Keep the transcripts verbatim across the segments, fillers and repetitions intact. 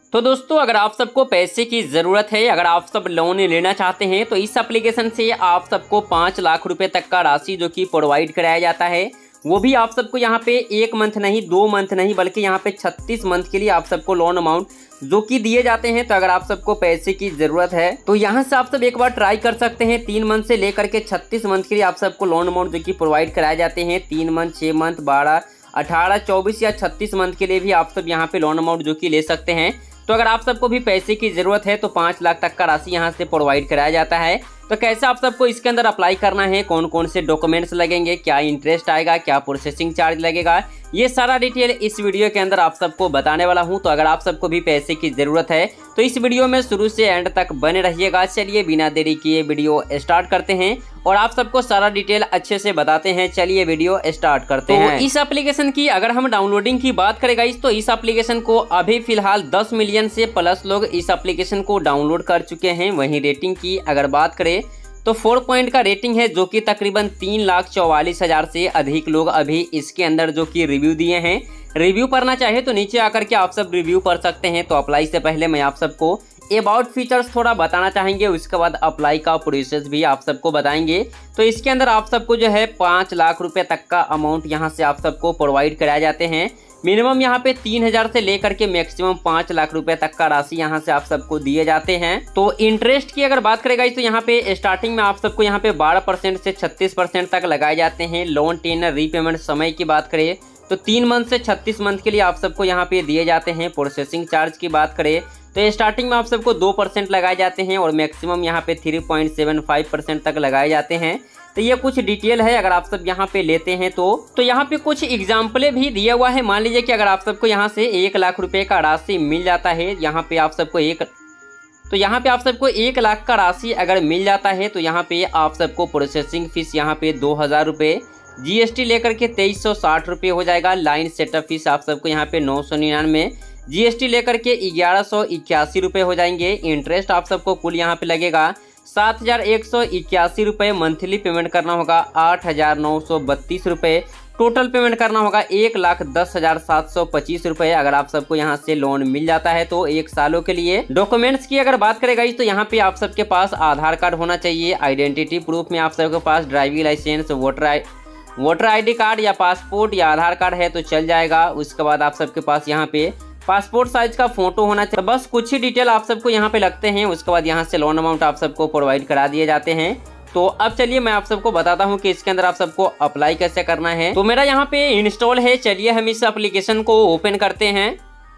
तो दोस्तों अगर आप सबको पैसे की ज़रूरत है, अगर आप सब लोन लेना चाहते हैं तो इस एप्लीकेशन से आप सबको पाँच लाख रुपए तक का राशि जो कि प्रोवाइड कराया जाता है, वो भी आप सबको यहाँ पे एक मंथ नहीं, दो मंथ नहीं, बल्कि यहाँ पे छत्तीस मंथ के लिए आप सबको लोन अमाउंट जो कि दिए जाते हैं। तो अगर आप सबको पैसे की ज़रूरत है तो यहाँ से आप सब एक बार ट्राई कर सकते हैं। तीन मंथ से लेकर के छत्तीस मंथ के लिए आप सबको लोन अमाउंट जो कि प्रोवाइड कराए जाते हैं। तीन मंथ, छः मंथ, बारह, अठारह, चौबीस या छत्तीस मंथ के लिए भी आप सब यहाँ पे लोन अमाउंट जो कि ले सकते हैं। तो अगर आप सबको भी पैसे की ज़रूरत है तो पाँच लाख तक का राशि यहाँ से प्रोवाइड कराया जाता है। तो कैसे आप सबको इसके अंदर अप्लाई करना है, कौन कौन से डॉक्यूमेंट्स लगेंगे, क्या इंटरेस्ट आएगा, क्या प्रोसेसिंग चार्ज लगेगा, ये सारा डिटेल इस वीडियो के अंदर आप सबको बताने वाला हूं। तो अगर आप सबको भी पैसे की ज़रूरत है तो इस वीडियो में शुरू से एंड तक बने रहिएगा। चलिए बिना देरी किए वीडियो स्टार्ट करते हैं और आप सबको सारा डिटेल अच्छे से बताते हैं। चलिए वीडियो स्टार्ट करते तो हैं। इस एप्लीकेशन की अगर हम डाउनलोडिंग की बात करें गाइस तो इस एप्लीकेशन को अभी फिलहाल दस मिलियन से प्लस लोग इस एप्लीकेशन को डाउनलोड कर चुके हैं। वहीं रेटिंग की अगर बात करें तो फोर पॉइंट का रेटिंग है, जो कि तकरीबन तीन लाख चौवालीस हजार से अधिक लोग अभी इसके अंदर जो कि रिव्यू दिए हैं। रिव्यू पढ़ना चाहे तो नीचे आकर के आप सब रिव्यू पढ़ सकते हैं। तो अप्लाई से पहले मैं आप सबको अबाउट फीचर्स थोड़ा बताना चाहेंगे, उसके बाद अप्लाई का प्रोसेस भी आप सबको बताएंगे। तो इसके अंदर आप सबको जो है पाँच लाख रुपए तक का अमाउंट यहाँ से आप सबको प्रोवाइड कराए जाते हैं। मिनिमम यहाँ पे तीन हजार से लेकर के मैक्सिमम पाँच लाख रुपए तक का राशि यहाँ से आप सबको दिए जाते हैं। तो इंटरेस्ट की अगर बात करेगा तो यहाँ पे स्टार्टिंग में आप सबको यहाँ पे बारह परसेंट से छत्तीस परसेंट तक लगाए जाते हैं। लोन टेनर रीपेमेंट समय की बात करें तो तीन मंथ से छत्तीस मंथ के लिए आप सबको यहाँ पे दिए जाते हैं। प्रोसेसिंग चार्ज की बात करें तो स्टार्टिंग में आप सबको दो परसेंट लगाए जाते हैं और मैक्सिमम यहाँ पे three point seven five percent तक लगाए जाते हैं। तो ये कुछ डिटेल है अगर आप सब यहाँ पे लेते हैं तो तो यहाँ पे कुछ एग्जाम्पलें भी दिया हुआ है। मान लीजिए कि अगर आप सबको यहाँ से एक लाख रुपए का राशि मिल जाता है, यहाँ पे आप सबको एक तो यहाँ पे आप सबको एक लाख का राशि अगर मिल जाता है तो यहाँ पे आप सबको प्रोसेसिंग फीस यहाँ पे दो हज़ार रुपये, जीएसटी लेकर के तेईस सौ साठ रुपये हो जाएगा। लाइन सेटअप फीस आप सबको यहाँ पे नौ सौ निन्यानवे, जीएसटी लेकर के ग्यारह सौ इक्यासी रुपये हो जाएंगे। इंटरेस्ट आप सबको कुल यहाँ पे लगेगा सात हजार एक सौ इक्यासी रुपये। मंथली पेमेंट करना होगा आठ हजार नौ सौ बत्तीस रुपये। टोटल पेमेंट करना होगा एक लाख दस हजार सात सौ पच्चीस रुपये अगर आप सबको यहाँ से लोन मिल जाता है तो एक सालों के लिए। डॉक्यूमेंट्स की अगर बात करेगा तो यहाँ पे आप सबके पास आधार कार्ड होना चाहिए। आइडेंटिटी प्रूफ में आप सबके पास driving licence, voter I voter I D card या पासपोर्ट या आधार कार्ड है तो चल जाएगा। उसके बाद आप सबके पास यहाँ पे पासपोर्ट साइज का फोटो होना चाहिए। बस कुछ ही डिटेल आप सबको यहाँ पे लगते हैं। उसके बाद यहाँ से लोन अमाउंट आप सबको प्रोवाइड करा दिए जाते हैं। तो अब चलिए मैं आप सबको बताता हूँ कि इसके अंदर आप सबको अप्लाई कैसे करना है। तो मेरा यहाँ पे इंस्टॉल है, चलिए हम इस एप्लीकेशन को ओपन करते हैं।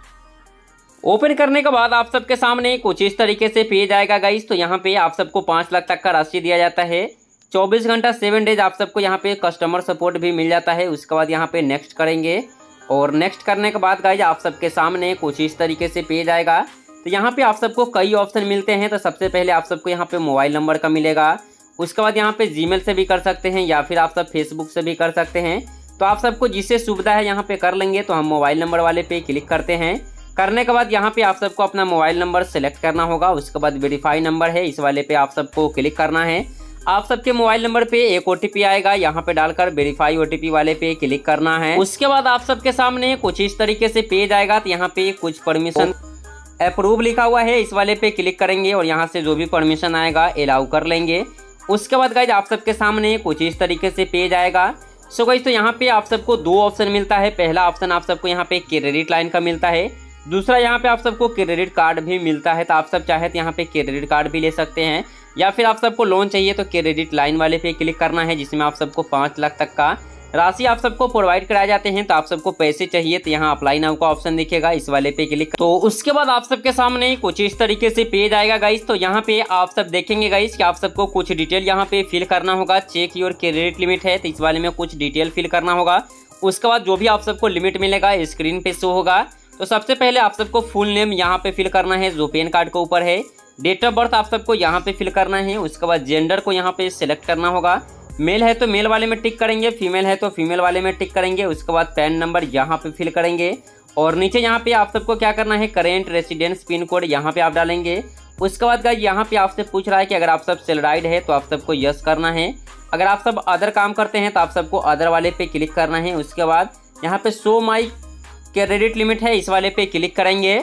ओपन करने के बाद आप सबके सामने कुछ इस तरीके से पेज आएगा गाइस। तो यहाँ पे आप सबको पाँच लाख तक का राशि दिया जाता है। चौबीस घंटा सेवन डेज आप सबको यहाँ पे कस्टमर सपोर्ट भी मिल जाता है। उसके बाद यहाँ पे नेक्स्ट करेंगे और नेक्स्ट करने के बाद गाइज आप सबके सामने कुछ इस तरीके से पेज आएगा। तो यहाँ पे आप सबको कई ऑप्शन मिलते हैं। तो सबसे पहले आप सबको यहाँ पे मोबाइल नंबर का मिलेगा। उसके बाद यहाँ पे जीमेल से भी कर सकते हैं या फिर आप सब फेसबुक से भी कर सकते हैं। तो आप सबको जिससे सुविधा है यहाँ पे कर लेंगे। तो हम मोबाइल नंबर वाले पे क्लिक करते हैं। करने के बाद यहाँ पे आप सबको अपना मोबाइल नंबर सेलेक्ट करना होगा। उसके बाद वेरीफाई नंबर है, इस वाले पे आप सबको क्लिक करना है। आप सबके मोबाइल नंबर पे एक ओटीपी आएगा, यहाँ पे डालकर वेरीफाई ओटीपी वाले पे क्लिक करना है। उसके बाद आप सबके सामने कुछ इस तरीके से पेज आएगा। तो यहाँ पे कुछ परमिशन अप्रूव लिखा हुआ है, इस वाले पे क्लिक करेंगे और यहाँ से जो भी परमिशन आएगा अलाउ कर लेंगे। उसके बाद गाइज आप सबके सामने कुछ इस तरीके से पेज आएगा। सो गाइज तो यहाँ पे आप सबको दो ऑप्शन मिलता है। पहला ऑप्शन आप सबको यहाँ पे क्रेडिट लाइन का मिलता है, दूसरा यहाँ पे आप सबको क्रेडिट कार्ड भी मिलता है। तो आप सब चाहे तो यहाँ पे क्रेडिट कार्ड भी ले सकते हैं या फिर आप सबको लोन चाहिए तो क्रेडिट लाइन वाले पे क्लिक करना है, जिसमें आप सबको पाँच लाख तक का राशि आप सबको प्रोवाइड कराए जाते हैं। तो आप सबको पैसे चाहिए तो यहाँ अप्लाई नाउ का ऑप्शन दिखेगा, इस वाले पे क्लिक। तो उसके बाद आप सबके सामने कुछ इस तरीके से पेज आएगा गाइस। तो यहाँ पे आप सब देखेंगे गाइस कि आप सबको कुछ डिटेल यहाँ पे फिल करना होगा। चेक योर क्रेडिट लिमिट है तो इस वाले में कुछ डिटेल फिल करना होगा। उसके बाद जो भी आप सबको लिमिट मिलेगा स्क्रीन पे शो होगा। तो सबसे पहले आप सबको फुल नेम यहाँ पे फिल करना है जो पेन कार्ड के ऊपर है। डेट ऑफ बर्थ आप सबको यहाँ पे फिल करना है। उसके बाद जेंडर को यहाँ पे सिलेक्ट करना होगा। मेल है तो मेल वाले में टिक करेंगे, फीमेल है तो फीमेल वाले में टिक करेंगे। उसके बाद पैन नंबर यहाँ पे फिल करेंगे और नीचे यहाँ पे आप सबको क्या करना है, करेंट रेसिडेंस पिन कोड यहाँ पे आप डालेंगे। उसके बाद गाइस यहाँ पे आपसे पूछ रहा है कि अगर आप सब सैलराइड है तो आप सबको यस करना है। अगर आप सब अदर काम करते हैं तो आप सबको अदर वाले पे क्लिक करना है। उसके बाद यहाँ पे शो माई क्रेडिट लिमिट है, इस वाले पे क्लिक करेंगे।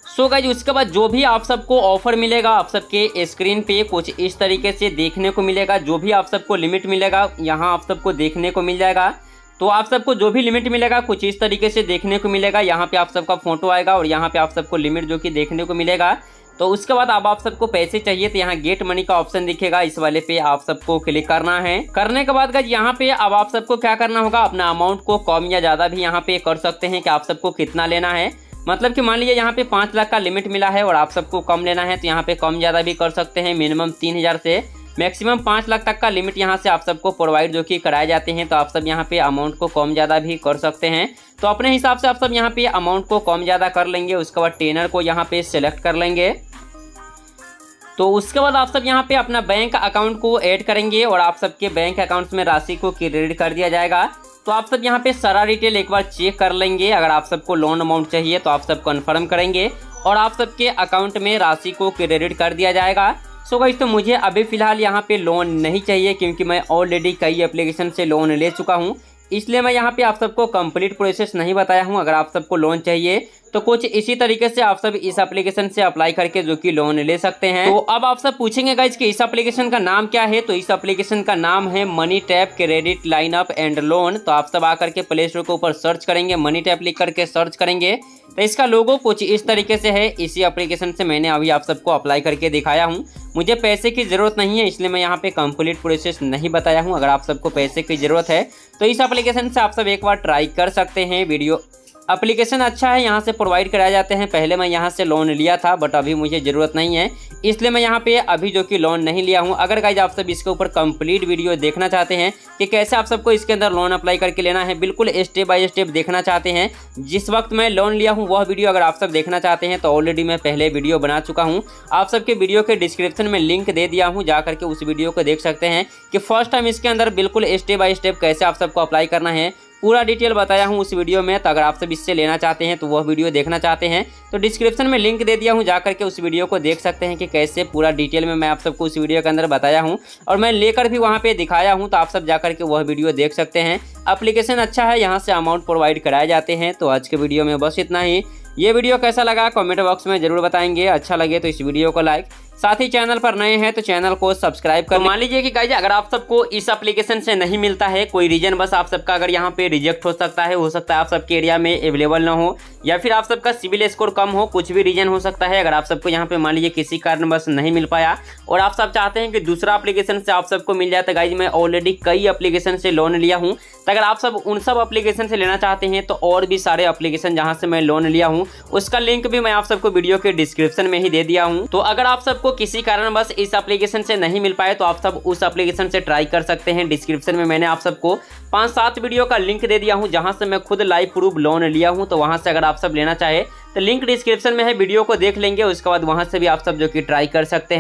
सो गाइज उसके बाद जो भी आप सबको ऑफर मिलेगा आप सबके स्क्रीन पे कुछ इस तरीके से देखने को मिलेगा। जो भी आप सबको लिमिट मिलेगा यहाँ आप सबको देखने को मिल जाएगा। तो आप सबको जो भी लिमिट मिलेगा कुछ इस तरीके से देखने को मिलेगा। यहाँ पे आप सबका फोटो आएगा और यहाँ पे आप सबको लिमिट जो कि देखने को मिलेगा। तो उसके बाद अब आप सबको पैसे चाहिए तो यहाँ गेट मनी का ऑप्शन दिखेगा, इस वाले पे आप सबको क्लिक करना है। करने के बाद गाइस यहाँ पे अब आप सबको क्या करना होगा, अपना अमाउंट को कम या ज्यादा भी यहाँ पे कर सकते हैं कि आप सबको कितना लेना है। मतलब कि मान लीजिए यहाँ पे पाँच लाख का लिमिट मिला है और आप सबको कम लेना है तो यहाँ पे कम ज्यादा भी कर सकते हैं। मिनिमम तीन हजार से मैक्सिमम पाँच लाख तक का लिमिट यहाँ से आप सबको प्रोवाइड जो कि कराए जाते हैं। तो आप सब यहाँ पे अमाउंट को कम ज़्यादा भी कर सकते हैं। तो अपने हिसाब से आप सब यहाँ पे अमाउंट को कम ज़्यादा कर लेंगे। उसके बाद टेनर को यहाँ पे सिलेक्ट कर लेंगे। तो उसके बाद आप सब यहाँ पे अपना बैंक अकाउंट को ऐड करेंगे और आप सबके बैंक अकाउंट में राशि को क्रेडिट कर दिया जाएगा। तो आप सब यहाँ पे सारा डिटेल एक बार चेक कर लेंगे। अगर आप सबको लोन अमाउंट चाहिए तो आप सब कन्फर्म करेंगे और आप सबके अकाउंट में राशि को क्रेडिट कर दिया जाएगा। सो गाइस तो मुझे अभी फिलहाल यहाँ पे लोन नहीं चाहिए क्योंकि मैं ऑलरेडी कई एप्लीकेशन से लोन ले चुका हूँ, इसलिए मैं यहाँ पे आप सबको कंप्लीट प्रोसेस नहीं बताया हूँ। अगर आप सबको लोन चाहिए तो कुछ इसी तरीके से आप सब इस एप्लीकेशन से अप्लाई करके जो कि लोन ले सकते हैं। तो अब आप सब पूछेंगे गाइस कि इस एप्लीकेशन का नाम क्या है, तो इस एप्लीकेशन का नाम है Money Tap credit lineup and loan. तो आप सब आकर के प्ले स्टोर के ऊपर सर्च करेंगे, मनी टैप लिख करके सर्च करेंगे तो इसका लोगो कुछ इस तरीके से है। इसी एप्लीकेशन से मैंने अभी आप सबको अप्लाई करके दिखाया हूँ। मुझे पैसे की ज़रूरत नहीं है इसलिए मैं यहाँ पे कंप्लीट प्रोसेस नहीं बताया हूँ। अगर आप सबको पैसे की ज़रूरत है तो इस एप्लीकेशन से आप सब एक बार ट्राई कर सकते हैं। वीडियो एप्लीकेशन अच्छा है, यहाँ से प्रोवाइड कराए जाते हैं। पहले मैं यहाँ से लोन लिया था बट अभी मुझे ज़रूरत नहीं है इसलिए मैं यहाँ पे अभी जो कि लोन नहीं लिया हूँ। अगर गाइज आप सब इसके ऊपर कंप्लीट वीडियो देखना चाहते हैं कि कैसे आप सबको इसके अंदर लोन अप्लाई करके लेना है, बिल्कुल स्टेप बाय स्टेप देखना चाहते हैं, जिस वक्त मैं लोन लिया हूँ वह वीडियो अगर आप सब देखना चाहते हैं तो ऑलरेडी मैं पहले वीडियो बना चुका हूँ। आप सबके वीडियो के डिस्क्रिप्शन में लिंक दे दिया हूँ, जा करके उस वीडियो को देख सकते हैं कि फर्स्ट टाइम इसके अंदर बिल्कुल स्टेप बाय स्टेप कैसे आप सबको अप्लाई करना है पूरा डिटेल बताया हूँ उस वीडियो में। तो अगर आप सब इससे लेना चाहते हैं तो वह वीडियो देखना चाहते हैं तो डिस्क्रिप्शन में लिंक दे दिया हूँ, जा करके उस वीडियो को देख सकते हैं कि कैसे पूरा डिटेल में मैं आप सबको उस वीडियो के अंदर बताया हूँ और मैं लेकर भी वहाँ पे दिखाया हूँ। तो आप सब जा करके वह वीडियो देख सकते हैं। एप्लीकेशन अच्छा है, यहाँ से अमाउंट प्रोवाइड कराए जाते हैं। तो आज के वीडियो में बस इतना ही। ये वीडियो कैसा लगा कमेंट बॉक्स में जरूर बताएंगे। अच्छा लगे तो इस वीडियो को लाइक, साथ ही चैनल पर नए हैं तो चैनल को सब्सक्राइब कर। तो मान लीजिए कि गाइज अगर आप सबको इस एप्लीकेशन से नहीं मिलता है, कोई रीजन बस आप सबका अगर यहाँ पे रिजेक्ट हो सकता है, हो सकता है आप सबके एरिया में अवेलेबल ना हो या फिर आप सबका सिविल स्कोर कम हो, कुछ भी रीजन हो सकता है। अगर आप सबको यहाँ पे मान लीजिए किसी कारण बस नहीं मिल पाया और आप सब चाहते हैं कि दूसरा एप्लीकेशन से आप सबको मिल जाए, तो गाइज मैं ऑलरेडी कई एप्लीकेशन से लोन लिया हूँ। तो अगर आप सब उन सब एप्लीकेशन से लेना चाहते हैं तो और भी सारे एप्लीकेशन जहाँ से मैं लोन लिया हूँ उसका लिंक भी मैं आप सबको वीडियो के डिस्क्रिप्शन में ही दे दिया हूँ। तो अगर आप सबको किसी कारण बस इस एप्लीकेशन से नहीं मिल पाए तो आप सब उस एप्लीकेशन से ट्राई कर सकते हैं। डिस्क्रिप्शन में मैंने आप सबको पांच सात वीडियो का लिंक दे दिया हूं जहां से मैं खुद लाइव प्रूफ लोन लिया हूं। तो वहां से अगर आप सब लेना चाहे तो लिंक डिस्क्रिप्शन में है, वीडियो को देख लेंगे, उसके बाद वहां से भी आप सब जो कि ट्राई कर सकते हैं।